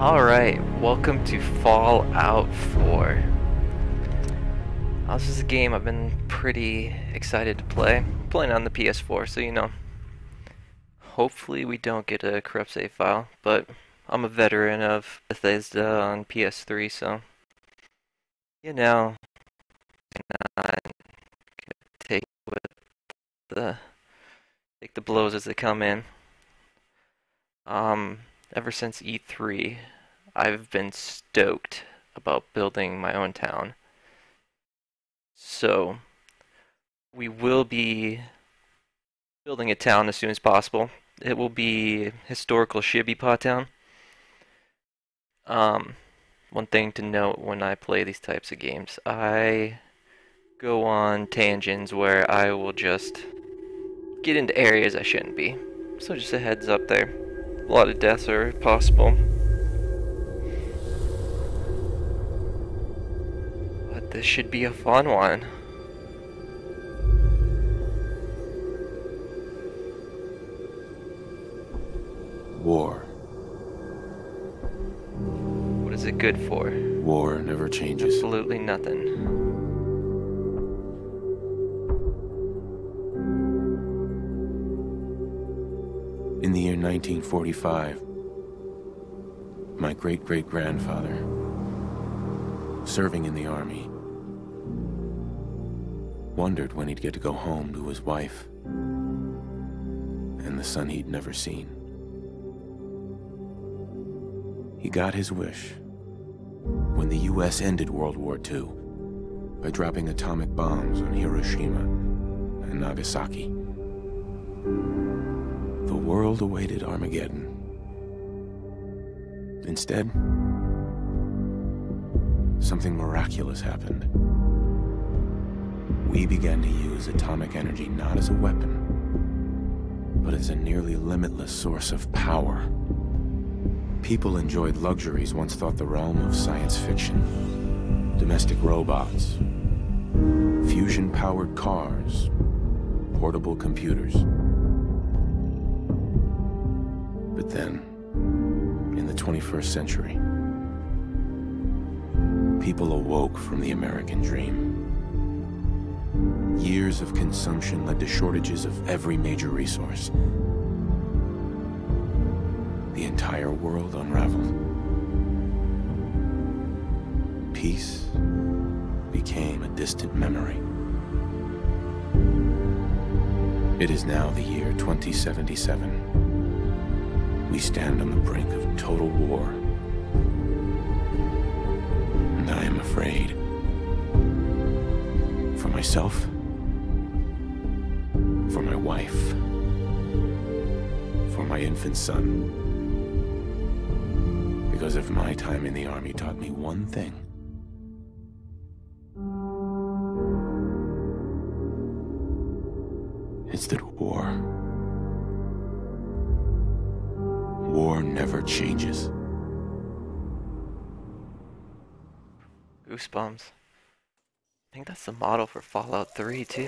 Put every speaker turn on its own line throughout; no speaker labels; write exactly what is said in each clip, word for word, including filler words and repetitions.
Alright, welcome to Fallout four. Uh, this is a game I've been pretty excited to play. I'm playing on the P S four, so you know. Hopefully we don't get a corrupt save file, but I'm a veteran of Bethesda on P S three, so you know, not take with the take the blows as they come in. Um, ever since E three, I've been stoked about building my own town. So, we will be building a town as soon as possible. It will be historical Shibipa town. Um, one thing to note when I play these types of games, I go on tangents where I will just get into areas I shouldn't be. So just a heads up there. A lot of deaths are possible. But this should be a fun one.
War.
What is it good for?
War never changes.
Absolutely nothing.
In the year nineteen forty-five, my great-great-grandfather, serving in the army, wondered when he'd get to go home to his wife and the son he'd never seen. He got his wish when the U S ended World War Two by dropping atomic bombs on Hiroshima and Nagasaki. The world awaited Armageddon. Instead, something miraculous happened. We began to use atomic energy not as a weapon, but as a nearly limitless source of power. People enjoyed luxuries once thought the realm of science fiction. Domestic robots, fusion-powered cars, portable computers. But then, in the twenty-first century, people awoke from the American dream. Years of consumption led to shortages of every major resource. The entire world unraveled. Peace became a distant memory. It is now the year twenty seventy-seven. We stand on the brink of total war. And I am afraid. For myself. For my wife. For my infant son. Because if my time in the army taught me one thing, it's that war, war never changes.
Goosebumps. I think that's the motto for Fallout three too.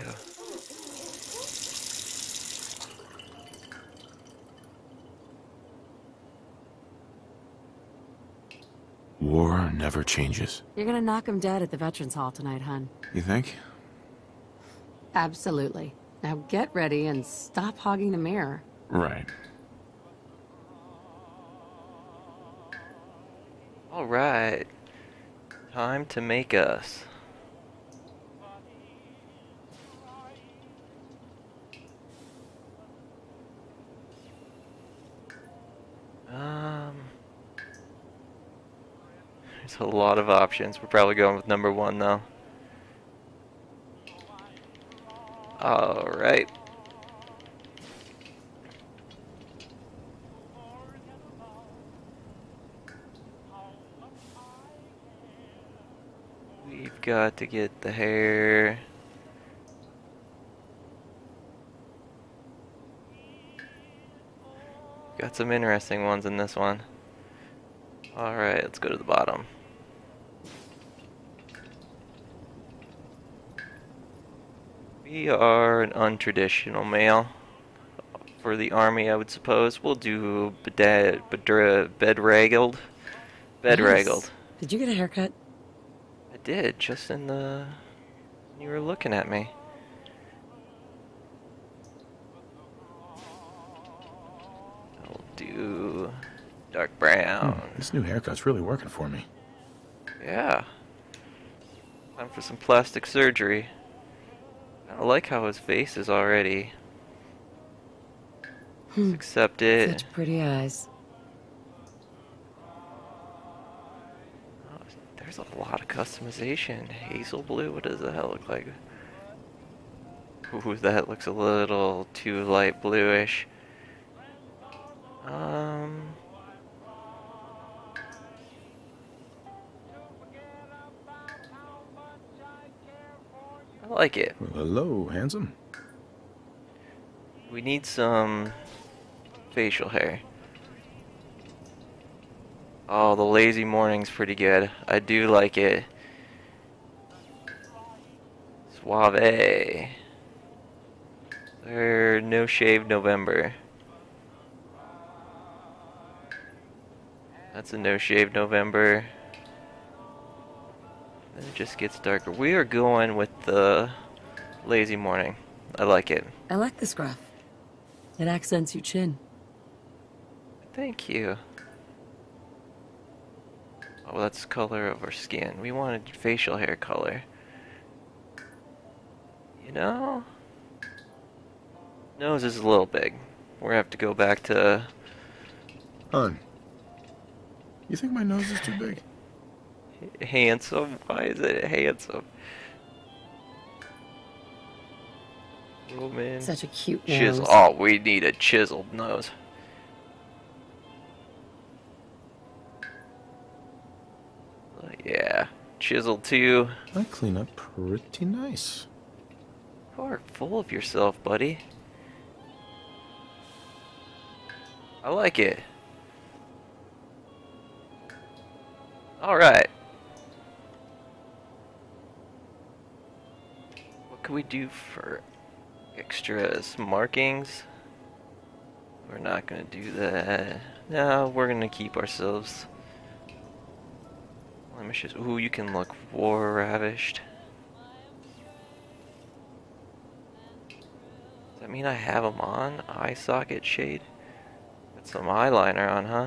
War never changes.
You're gonna knock him dead at the Veterans Hall tonight, hun.
You think?
Absolutely. Now get ready and stop hogging the mirror.
Right.
Alright. Time to make us. Um... There's a lot of options. We're probably going with number one though. Alright. We've got to get the hair. Got some interesting ones in this one. Alright, let's go to the bottom. We are an untraditional male. For the army, I would suppose. We'll do bedra- bedraggled. Bedraggled.
Nice. Did you get a haircut?
I did, just in the... when you were looking at me. I'll do... dark brown.
Hmm, this new haircut's really working for me.
Yeah. Time for some plastic surgery. I don't like how his face is already.
Hmm.
Let's accept it.
Such pretty eyes.
Oh, there's a lot of customization. Hazel blue, what does the hell look like? Ooh, that looks a little too light bluish. Um... I like it.
Well, hello, handsome.
We need some facial hair. Oh, the lazy morning's pretty good. I do like it. Suave. Or no shave November. That's a no shave November. Then it just gets darker. We are going with the lazy morning. I like it.
I like this graph. It accents your chin.
Thank you. Oh, that's the color of our skin. We wanted facial hair color. You know? Nose is a little big. We're gonna have to go back to...
Hun, you think my nose is too big?
handsome? Why is it handsome? Roman.
Such a cute nose.
Chisel. Oh, we need a chiseled nose. Uh, yeah. Chiseled too.
I clean up pretty nice.
You are full of yourself, buddy. I like it. Alright. What can we do for extras? Markings? We're not gonna do that. No, we're gonna keep ourselves blemishes. Ooh, you can look war ravished. Does that mean I have them on? Eye socket shade? Got some eyeliner on, huh?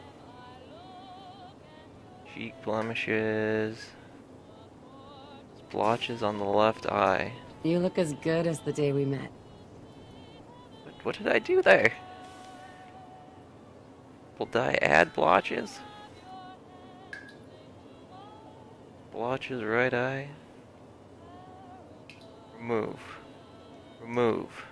Cheek blemishes. Splotches on the left eye.
You look as good as the day we met.
What, what did I do there? Well, did I add blotches? Blotches, right eye. Remove. Remove.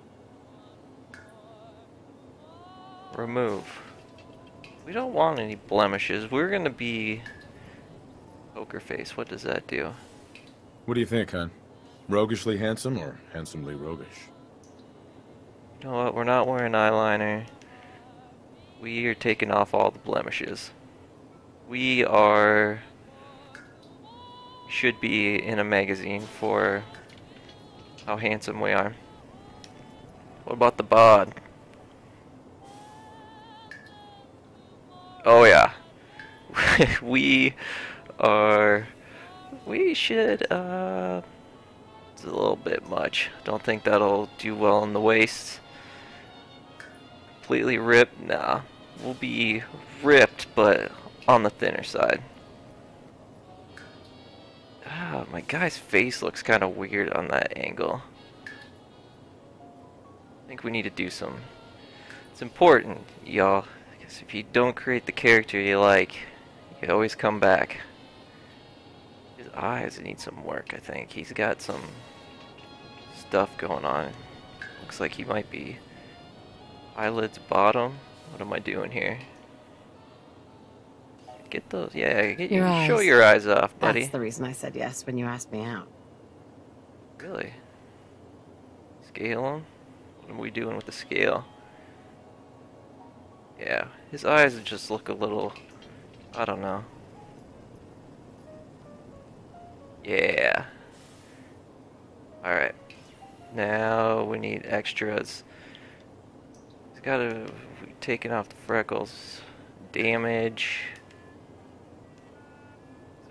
Remove. We don't want any blemishes. We're gonna be poker face. What does that do?
What do you think, hon? Roguishly handsome or handsomely roguish?
You know what? We're not wearing eyeliner. We are taking off all the blemishes. We are... should be in a magazine for how handsome we are. What about the bod? Oh yeah. We are... we should, uh... it's a little bit much. Don't think that'll do well in the waist. Completely ripped? Nah. We'll be ripped, but on the thinner side. Ah, my guy's face looks kind of weird on that angle. I think we need to do some... it's important, y'all. Because if you don't create the character you like, you always come back. His eyes need some work, I think. He's got some stuff going on. Looks like he might be eyelids bottom. What am I doing here? Get those, yeah, get
Your
your, show
eyes.
your eyes off, buddy.
That's the reason I said yes when you asked me out.
Really? Scale them? What are we doing with the scale? Yeah, his eyes just look a little, I don't know. Yeah. Alright. Now we need extras. He's gotta, we've taken off the freckles. Damage.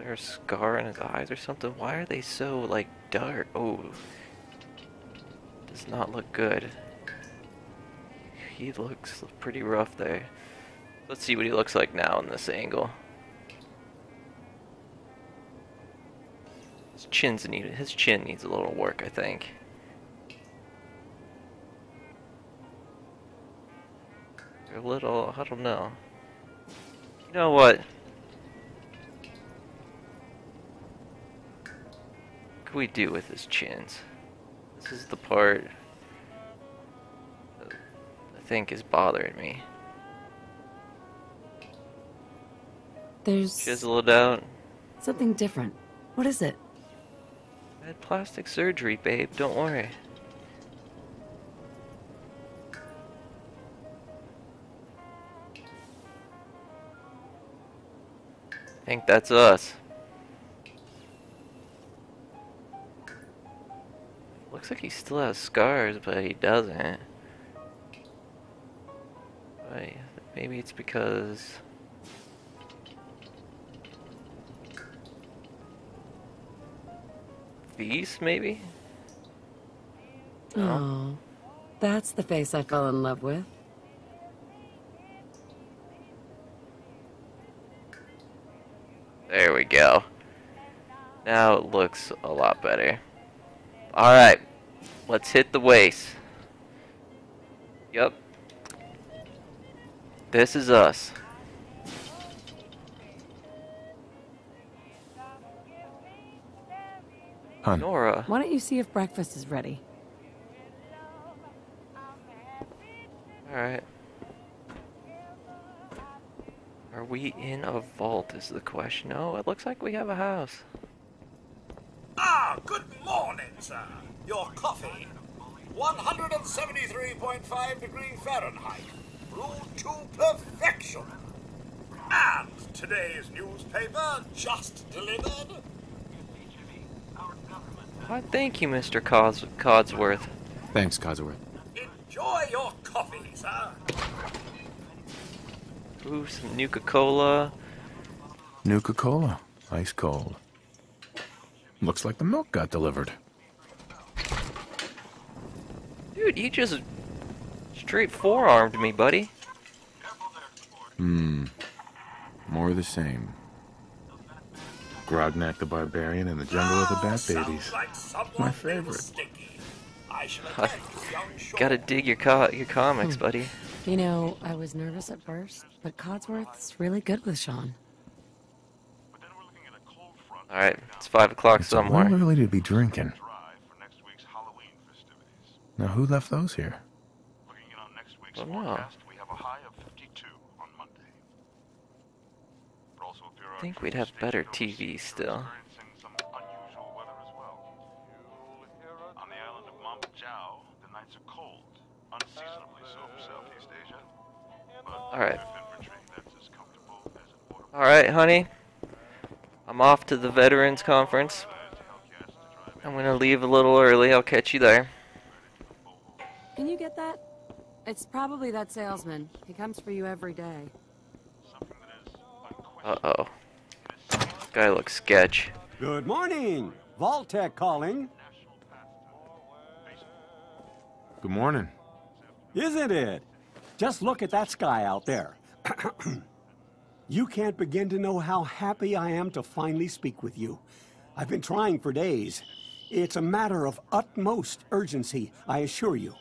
there a scar in his eyes or something? Why are they so, like, dark? Oh. Does not look good. He looks pretty rough there. Let's see what he looks like now in this angle. His chin's need his chin needs a little work, I think. A little, I don't know. You know what? What can we do with his chins? This is the part that I think is bothering me.
There's
Chisel it out.
something different. What is it?
I had plastic surgery, babe. Don't worry. I think that's us. Looks like he still has scars, but he doesn't. Right. Maybe it's because... these, maybe?
Oh, that's the face I fell in love with.
There we go. Now it looks a lot better. Alright, let's hit the waste. Yep. This is us.
Hun,
Nora.
Why don't you see if breakfast is ready?
Alright. Are we in a vault is the question. No, it looks like we have a house.
Ah, good morning, sir. Your coffee. one hundred seventy-three point five degree Fahrenheit. Brewed to perfection. And today's newspaper just delivered.
Why, thank you, Mister Cos Codsworth.
thanks, Codsworth.
Enjoy your coffee, sir.
Ooh, some Nuka-Cola.
Nuka-Cola, ice cold. Looks like the milk got delivered.
Dude, you just straight forearmed me, buddy.
Hmm. More of the same. Grognak the Barbarian and the Jungle of the Bat
Sounds
Babies.
like someone
My
named
favorite.
Sticky. I shall attend to young Shaw.
Gotta dig your co your comics, buddy.
You know, I was nervous at first, but Codsworth's really good with Sean.
Alright, it's five o'clock
It's a
somewhere.
little early to be drinking. Now, who left those here?
Oh no. I think we'd have better T V still. Alright. Alright, honey. I'm off to the Veterans Conference. I'm gonna leave a little early. I'll catch you there.
Can you get that? It's probably that salesman. He comes for you every day.
Uh-oh. This guy looks sketch.
Good morning. Vault-Tec calling.
Good morning.
Isn't it? Just look at that sky out there. You can't begin to know how happy I am to finally speak with you. I've been trying for days. It's a matter of utmost urgency, I assure you.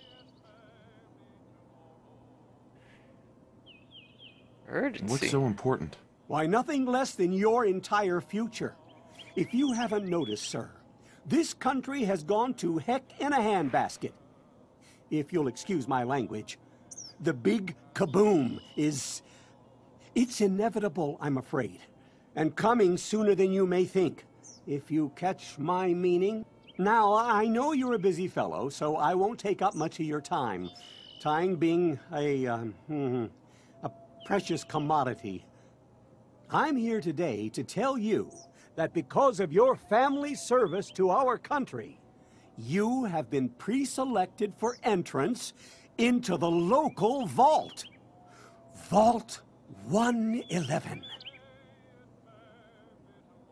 Urgency.
What's so important?
Why, nothing less than your entire future. If you haven't noticed, sir, this country has gone to heck in a handbasket. If you'll excuse my language, the big kaboom is... it's inevitable, I'm afraid, and coming sooner than you may think, if you catch my meaning. Now, I know you're a busy fellow, so I won't take up much of your time. Time being a, um, hmm, a precious commodity. I'm here today to tell you that because of your family service to our country, you have been pre-selected for entrance into the local vault. Vault one eleven.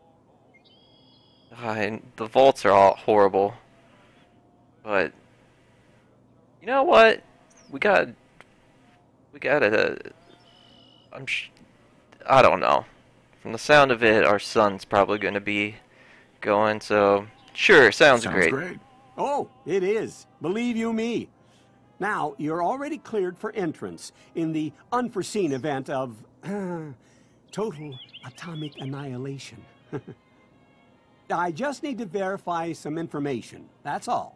Uh, and the vaults are all horrible. But you know what? We got we got a I'm sh I don't know. From the sound of it, our son's probably going to be going, so sure, sounds,
Sounds
great.
great.
Oh, it is. Believe you me. Now, you're already cleared for entrance in the unforeseen event of uh, total atomic annihilation. I just need to verify some information. That's all.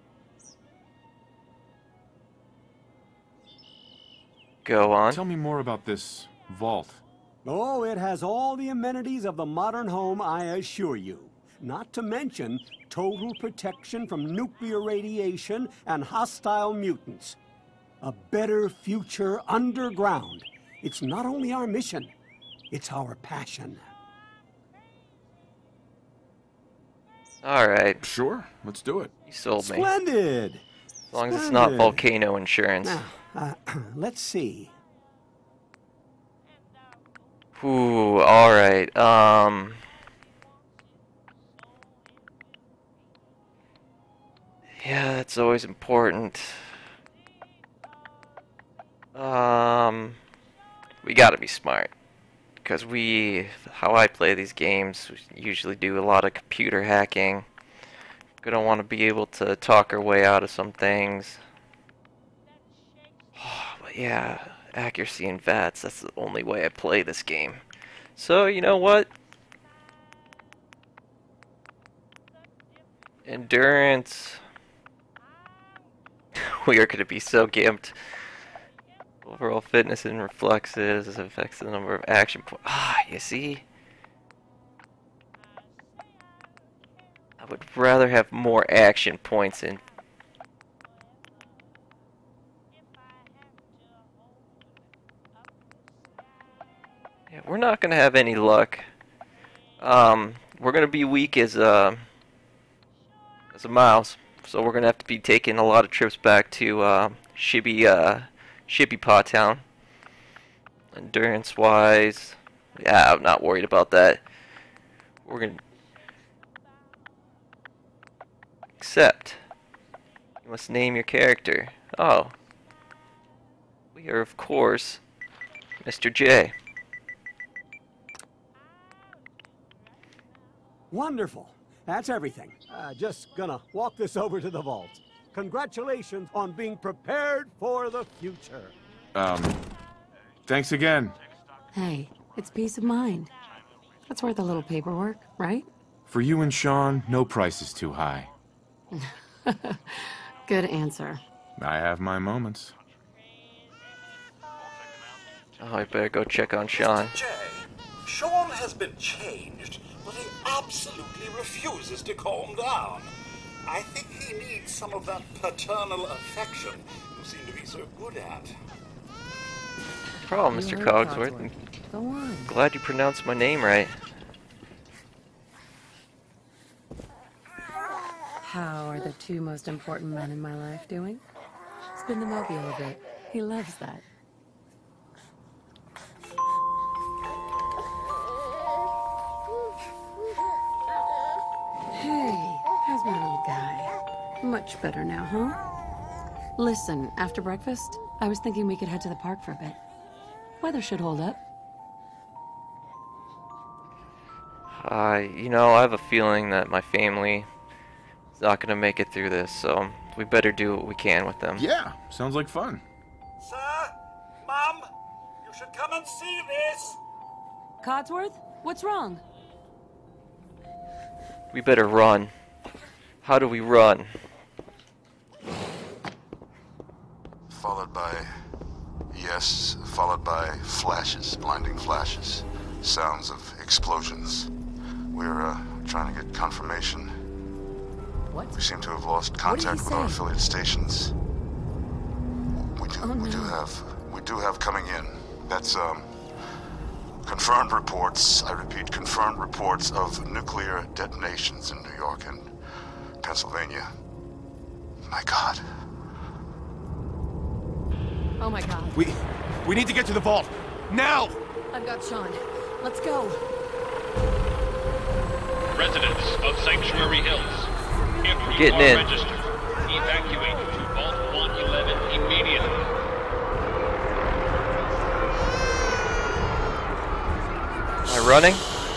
Go on.
Tell me more about this vault.
Oh, it has all the amenities of the modern home, I assure you. Not to mention total protection from nuclear radiation and hostile mutants. A better future underground. It's not only our mission, it's our passion.
Alright,
Sure, let's do it.
you sold me.
Splendid!
As long as it's not
Splendid.
Volcano insurance.
Now, uh, let's see.
Ooh, alright, um... yeah, that's always important. Um... We gotta be smart. Because we... how I play these games, we usually do a lot of computer hacking. Gonna want to be able to talk our way out of some things. But yeah, accuracy and V A Ts, that's the only way I play this game. So, you know what? Endurance. We are going to be so gimped. Overall fitness and reflexes affects the number of action points. Ah, you see? I would rather have more action points in. Yeah, we're not gonna have any luck. Um, we're gonna be weak as a as a mouse, so we're gonna have to be taking a lot of trips back to uh, Shibby uh, Shibby Paw Town. Endurance wise, yeah, I'm not worried about that. We're gonna. Except, you must name your character. Oh. We are, of course, Mister J.
Wonderful. That's everything. Uh, just gonna walk this over to the vault. Congratulations on being prepared for the future.
Um, thanks again.
Hey, it's peace of mind. That's worth a little paperwork, right?
For you and Sean, no price is too high.
Good answer.
I have my moments.
Oh, I better go check on Sean.
Mister J, Sean has been changed, but he absolutely refuses to calm down. I think he needs some of that paternal affection you seem to be so good at.
No problem, Mister
You heard
Cogsworth.
Cogsworth. Go on.
Glad you pronounced my name right.
How are the two most important men in my life doing? Spin the mobile a bit. He loves that. Hey, how's my little guy? Much better now, huh? Listen, after breakfast, I was thinking we could head to the park for a bit. Weather should hold up.
Uh, you know, I have a feeling that my family is not going to make it through this, so we better do what we can with them.
Yeah, sounds like fun.
Sir, Mum, you should come and see this.
Codsworth, what's wrong?
We better run. How do we run?
Followed by, yes, followed by flashes, blinding flashes, sounds of explosions. We're uh, trying to get confirmation.
What?
We seem to have lost contact with our
say?
affiliate stations. We do,
Oh,
we do
no.
have, we do have coming in. That's um, confirmed reports. I repeat, confirmed reports of nuclear detonations in New York and Pennsylvania. My God.
Oh my god.
We, we need to get to the vault now.
I've got Sean. Let's go.
Residents of Sanctuary Hills, if you
Getting
are
in.
registered, evacuate to Vault one eleven immediately.
Am I running?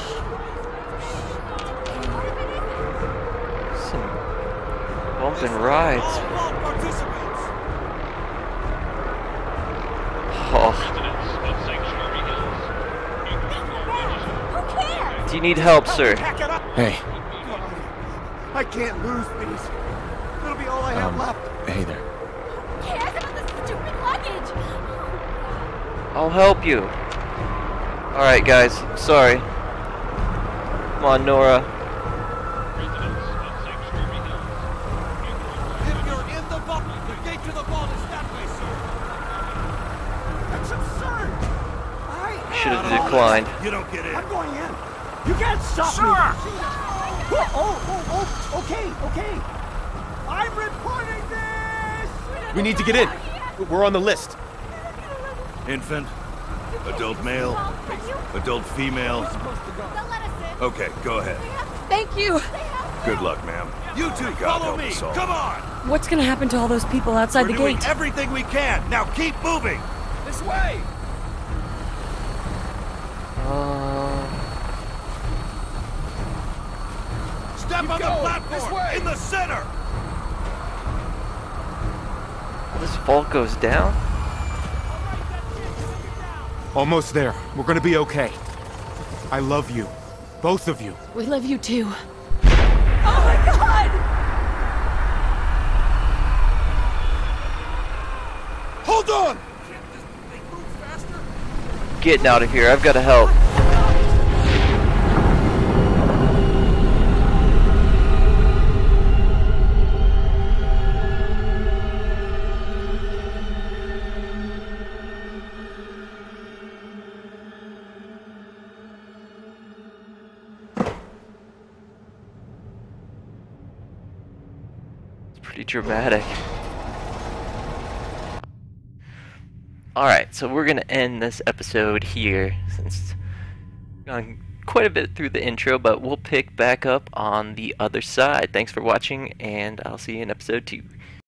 Some bumping rides. Oh.
Residents of Sanctuary Hills, if you are registered.
Do you need help, sir?
Hey,
I can't lose these. It'll be all I have
um,
left.
hey there.
Who cares about the stupid luggage?
I'll help you. Alright, guys. Sorry. Come on, Nora.
Residents of Sanctuary Hills,
If you're in the vault, the gate to the vault is that way, sir.
That's absurd. I
Should have declined.
You don't get in.
I'm going in. You can't stop me. Oh, oh, oh, oh, okay, okay. I'm reporting this.
We need to get in. We're on the list.
Infant, adult male, adult female.
They'll let us in.
Okay, go ahead.
Thank you.
Good luck, ma'am. You two,
God
follow
help
me.
us all.
Come on.
What's gonna happen to all those people outside
We're
the
doing
gate?
everything we can. Now keep moving. This way.
Uh,
Step on the platform in the center.
this vault goes down?
Almost there. We're gonna be okay. I love you. Both of you.
We love you too. Oh my god!
Hold on.
Getting out of here. I've got to help. It's pretty dramatic. Alright, so we're going to end this episode here, since we've gone quite a bit through the intro, but we'll pick back up on the other side. Thanks for watching, and I'll see you in episode two.